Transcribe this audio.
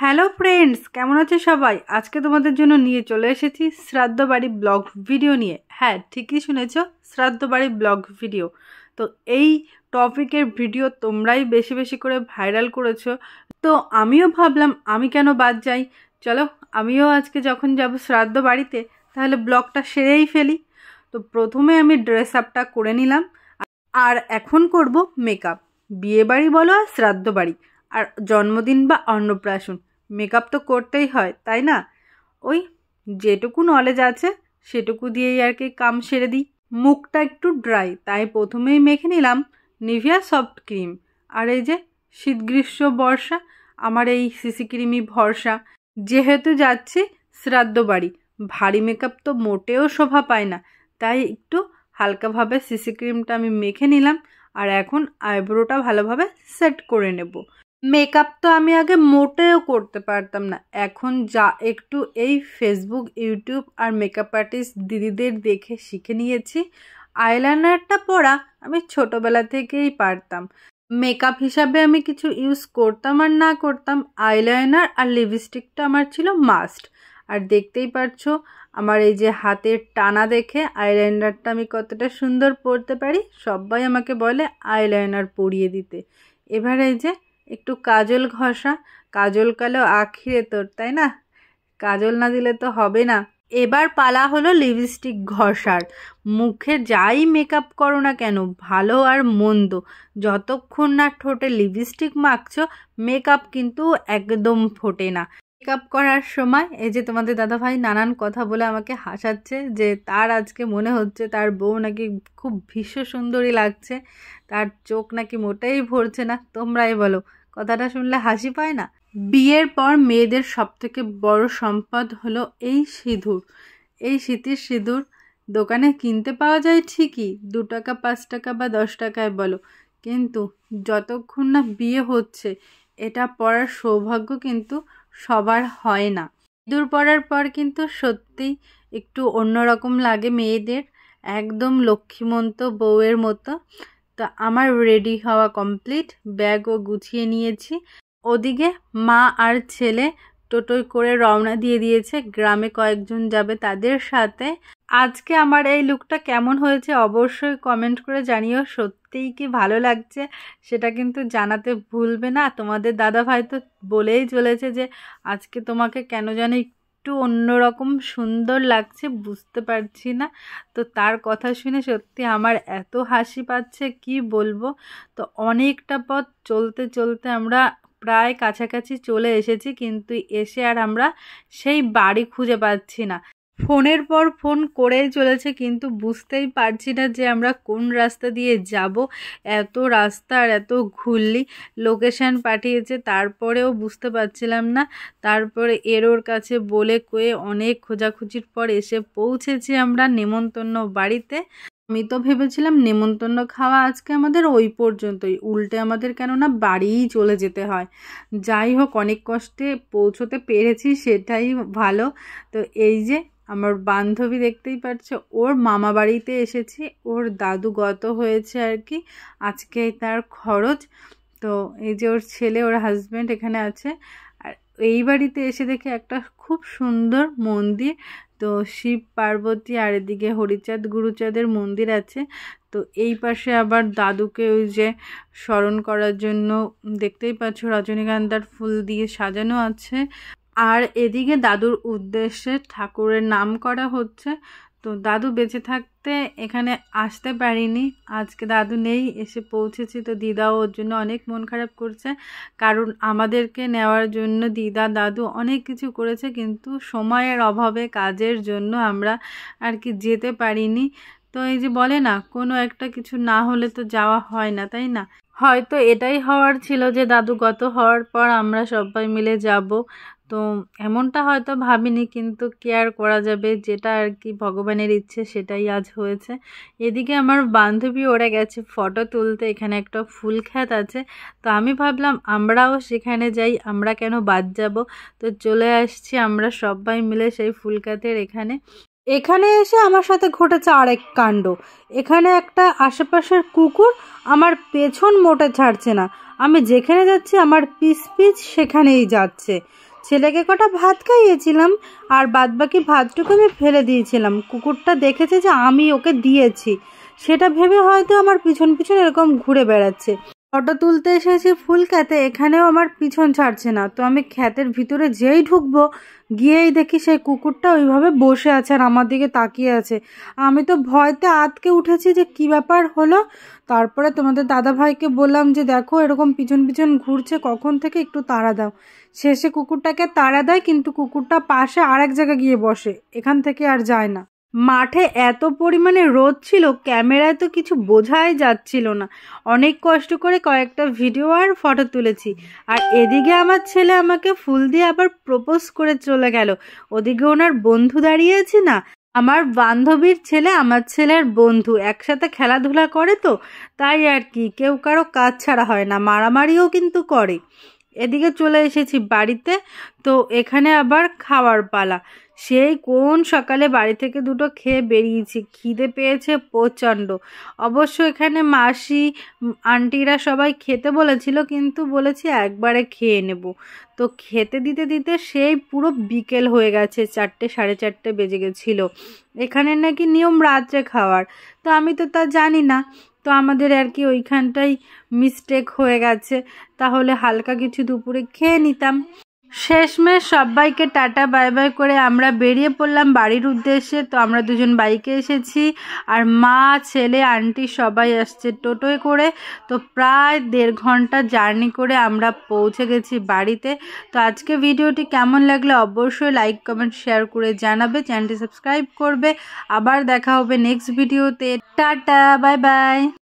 Hello friends, কেমন আছে সবাই? আজকে তোমাদের জন্য নিয়ে চলে এসেছি শ্রাদ্ধ বাড়ি ব্লগ ভিডিও নিয়ে। হ্যাঁ, ঠিকই শুনেছ, শ্রাদ্ধ বাড়ি ব্লগ ভিডিও। তো এই টপিকের ভিডিও তোমরাই বেশি বেশি করে ভাইরাল করেছো, তো আমিও ভাবলাম আমি কেন বাদ যাই। চলো, আমিও আজকে যখন যাব শ্রাদ্ধ বাড়িতে তাহলে ব্লগটা সেরেই ফেলি। তো প্রথমে আমি ড্রেস আপটা করে নিলাম, আর এখন করব মেকআপ। বিয়ে বাড়ি বলো আর শ্রাদ্ধ বাড়ি আর জন্মদিন বা অন্নপ্রাশন, মেকআপ তো করতেই হয়, তাই না? ওই যেটুকু নলেজ আছে সেটুকু দিয়েই আর কি কাম সেরে দিই। মুখটা একটু ড্রাই, তাই প্রথমেই মেখে নিলাম নিভিয়া সফট ক্রিম। আর এই যে শীত গ্রীষ্ম বর্ষা, আমার এই সিসি ক্রিমই ভরসা। যেহেতু যাচ্ছি শ্রাদ্ধ বাড়ি, ভারী মেকআপ তো মোটেও শোভা পায় না, তাই একটু হালকাভাবে সিসি ক্রিমটা আমি মেখে নিলাম। আর এখন আইব্রোটা ভালোভাবে সেট করে নেব। মেকআপ তো আমি আগে মোটেও করতে পারতাম না, এখন যা একটু এই ফেসবুক, ইউটিউব আর মেকআপ আর্টিস্ট দিদিদের দেখে শিখে নিয়েছি। আইলাইনারটা পরা আমি ছোটোবেলা থেকেই পারতাম। মেকআপ হিসাবে আমি কিছু ইউজ করতাম আর না করতাম, আইলাইনার আর লিপস্টিকটা আমার ছিল মাস্ট। আর দেখতেই পারছো আমার এই যে হাতের টানা দেখে আইলাইনারটা আমি কতটা সুন্দর পরতে পারি। সবাই আমাকে বলে আইলাইনার পরিয়ে দিতে। এবার এই যে একটু কাজল ঘষা, কাজল কালো আখিরে তোর, তাই না? কাজল না দিলে তো হবে না। এবার পালা হলো লিপস্টিক ঘষার। মুখে যাই মেকআপ করো না কেন, ভালো আর মন্দ, যতক্ষণ না ঠোঁটে লিপস্টিক মাখছো মেকআপ কিন্তু একদম ফোটে না। মেকআপ করার সময় এই যে তোমাদের দাদাভাই নানান কথা বলে আমাকে হাসাচ্ছে যে তার আজকে মনে হচ্ছে তার বউ নাকি খুব ভীষণ সুন্দরী লাগছে, তার চোখ নাকি মোটেই ভরছে না। তোমরাই বলো, কথাটা শুনলে হাসি পায় না? বিয়ের পর মেয়েদের সবথেকে বড় সম্পদ হলো এই সিঁদুর। এই শীতের সিঁদুর দোকানে কিনতে পাওয়া যায় ঠিকই, 2 টাকা 5 টাকা বা 10 টাকায় বলো, কিন্তু যতক্ষণ না বিয়ে হচ্ছে এটা পরার সৌভাগ্য কিন্তু সবার হয় না। সিঁদুর পরার পর কিন্তু সত্যিই একটু অন্যরকম লাগে মেয়েদের, একদম লক্ষ্মীমন্ত বউয়ের মতো। তা আমার রেডি হওয়া কমপ্লিট, ব্যাগও গুছিয়ে নিয়েছি। ওদিকে মা আর ছেলে টোটোয় করে রওনা দিয়ে দিয়েছে, গ্রামে কয়েকজন যাবে তাদের সাথে। আজকে আমার এই লুকটা কেমন হয়েছে অবশ্যই কমেন্ট করে জানিও। সত্যিই কি ভালো লাগছে সেটা কিন্তু জানাতে ভুলবে না। তোমাদের দাদাভাই তো বলেই চলেছে যে আজকে তোমাকে কেন জানি একটু অন্যরকম সুন্দর লাগছে, বুঝতে পারছি না। তো তার কথা শুনে সত্যি আমার এত হাসি পাচ্ছে কি বলবো। তো অনেকটা পথ চলতে চলতে আমরা প্রায় কাছাকাছি চলে এসেছি, কিন্তু এসে আর আমরা সেই বাড়ি খুঁজে পাচ্ছি না। ফোনের পর ফোন করেই চলেছে, কিন্তু বুঝতেই পারছি না যে আমরা কোন রাস্তা দিয়ে যাব। এত রাস্তা আর এত ঘুরলি, লোকেশান পাঠিয়েছে তারপরেও বুঝতে পারছিলাম না। তারপরে এরোর কাছে বলে কয়ে অনেক খোঁজাখুঁজির পর এসে পৌঁছেছি আমরা নেমন্তন্ন বাড়িতে। আমি তো ভেবেছিলাম নেমন্তন্ন খাওয়া আজকে আমাদের ওই পর্যন্তই, উল্টে আমাদের কেননা বাড়িই চলে যেতে হয়। যাই হোক, অনেক কষ্টে পৌঁছতে পেরেছি, সেটাই ভালো। তো এই যে আমার বান্ধবী দেখতেই পাচ্ছো, ওর মামা বাড়িতে এসেছি, ওর দাদু গত হয়েছে আর কি, আজকে তার খরচ। তো এই যে ওর ছেলে, ওর হাজব্যান্ড এখানে আছে। আর এই বাড়িতে এসে দেখে একটা খুব সুন্দর মন্দির, তো শিব পার্বতী আর এদিকে হরিচাঁদ গুরুচাঁদের মন্দির আছে। তো এই পাশে আবার দাদুকে ওই যে স্মরণ করার জন্য দেখতেই পাচ্ছ রজনীগন্ধার ফুল দিয়ে সাজানো আছে। আর এদিকে দাদুর উদ্দেশ্যে ঠাকুরের নাম করা হচ্ছে। তো দাদু বেঁচে থাকতে এখানে আসতে পারিনি, আজকে দাদু নেই, এসে পৌঁছেছি। তো দিদাও ওর জন্য অনেক মন খারাপ করছে, কারণ আমাদেরকে নেওয়ার জন্য দিদা দাদু অনেক কিছু করেছে, কিন্তু সময়ের অভাবে কাজের জন্য আমরা আর কি যেতে পারিনি। তো এই যে বলে না, কোনো একটা কিছু না হলে তো যাওয়া হয় না, তাই না? হয়তো এটাই হওয়ার ছিল যে দাদু গত হওয়ার পর আমরা সবাই মিলে যাব। তো এমনটা হয়তো ভাবিনি, কিন্তু কি আর করা যাবে, যেটা আর কি ভগবানের ইচ্ছে সেটাই আজ হয়েছে। এদিকে আমার বান্ধবী ওরা গেছে ফটো তুলতে, এখানে একটা ফুল ক্ষেত আছে। তো আমি ভাবলাম আমরাও সেখানে যাই, আমরা কেন বাদ যাব। তো চলে আসছি আমরা সবাই মিলে সেই ফুল ক্ষেতের এখানে। এখানে এসে আমার সাথে ঘটেছে আরেক কাণ্ড। এখানে একটা আশেপাশের কুকুর আমার পেছন মোটে ছাড়ছে না, আমি যেখানে যাচ্ছি আমার পিছ পিছ সেখানেই যাচ্ছে। ছেলেকে কটা ভাত খাইয়েছিলাম আর বাদবাকি ভাতটুকু আমি ফেলে দিয়েছিলাম। কুকুরটা দেখেছে যে আমি ওকে দিয়েছি, সেটা ভেবে হয়তো আমার পিছন পিছন এরকম ঘুরে বেড়াচ্ছে। ফটো তুলতে এসেছি ফুল খ্যাতে, এখানেও আমার পিছন ছাড়ছে না। তো আমি খ্যাতের ভিতরে যেই ঢুকবো গিয়েই দেখি সেই কুকুরটা ওইভাবে বসে আছে আর আমার দিকে তাকিয়ে আছে। আমি তো ভয়তে আতকে উঠেছি যে কি ব্যাপার হলো। তারপরে তোমাদের দাদা ভাইকে বললাম যে দেখো এরকম পিছন পিছন ঘুরছে কখন থেকে, একটু তাড়া দাও। শেষে কুকুরটাকে তাড়া দেয়, কিন্তু কুকুরটা পাশে আরেক জায়গায় গিয়ে বসে, এখান থেকে আর যায় না। মাঠে এত পরিমাণে রোদ ছিল, ক্যামেরায় তো কিছু বোঝাই যাচ্ছিল না। অনেক কষ্ট করে কয়েকটা ভিডিও আর ফটো তুলেছি। আর এদিকে আমার ছেলে আমাকে ফুল দিয়ে আবার প্রপোজ করে চলে গেল। ওদিকে ওনার বন্ধু দাঁড়িয়ে আছে না, আমার বান্ধবীর ছেলে আমার ছেলের বন্ধু, একসাথে খেলাধুলা করে, তো তাই আর কি, কেউ কারো কাজ ছাড়া হয় না, মারামারিও কিন্তু করে। এদিকে চলে এসেছি বাড়িতে। তো এখানে আবার খাওয়ার পালা। সেই কোন সকালে বাড়ি থেকে দুটো খেয়ে বেরিয়েছি, খিদে পেয়েছে প্রচণ্ড। অবশ্য এখানে মাসি আন্টিরা সবাই খেতে বলেছিল, কিন্তু বলেছি একবারে খেয়ে নেব। তো খেতে দিতে দিতে সেই পুরো বিকেল হয়ে গেছে, 4টে সাড়ে 4টে বেজে গেছিলো। এখানে নাকি নিয়ম রাত্রে খাওয়ার, তো আমি তো তা জানি না। তো আমাদের আর কি ওইখানটাই মিস্টেক হয়ে গেছে, তাহলে হালকা কিছু দুপুরে খেয়ে নিতাম। শেষমেশ সবাইকে টাটা বাই বাই করে আমরা বেরিয়ে পড়লাম বাড়ির উদ্দেশ্যে। তো আমরা দুজন বাইকে এসেছি আর মা ছেলে আন্টি সবাই আসছে টোটোয় করে। তো প্রায় 1.5 ঘন্টা জার্নি করে আমরা পৌঁছে গেছি বাড়িতে। তো আজকে ভিডিওটি কেমন লাগলে অবশ্যই লাইক কমেন্ট শেয়ার করে জানাবে, চ্যানেলটি সাবস্ক্রাইব করবে। আবার দেখা হবে নেক্সট ভিডিওতে। Tata bye by.